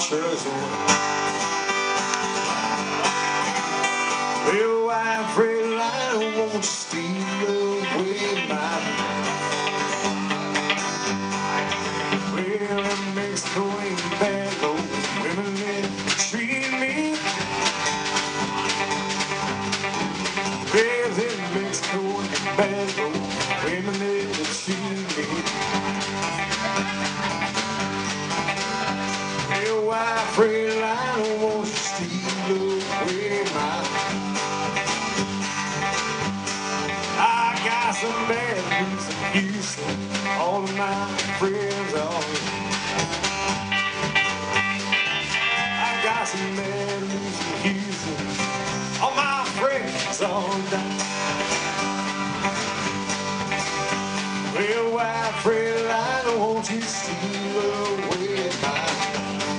church. Well, I pray I won't steal away my well, in Mexico ain't bad though. Women that treat me well, in Mexico ain't bad though. Women that treat me well, I pray I won't steal away my I got some bad news in Houston. All of my friends are. I got some bad news in Houston. All my friends are down. Well, I pray I don't want you to steal away my.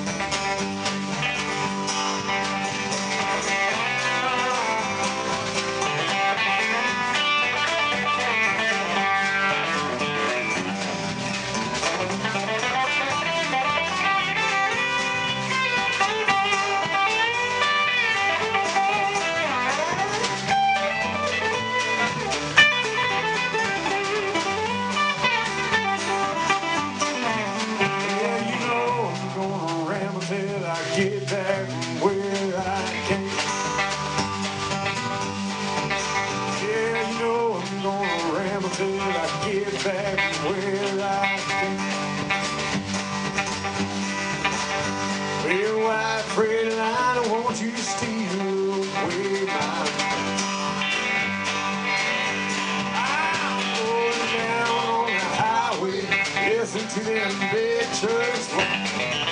Till I get back from where I came. Yeah, you know I'm gonna ramble till I get back from where I came. Well, I pray that I don't want you to steal away my I'm going down on the highway, listen to them big church.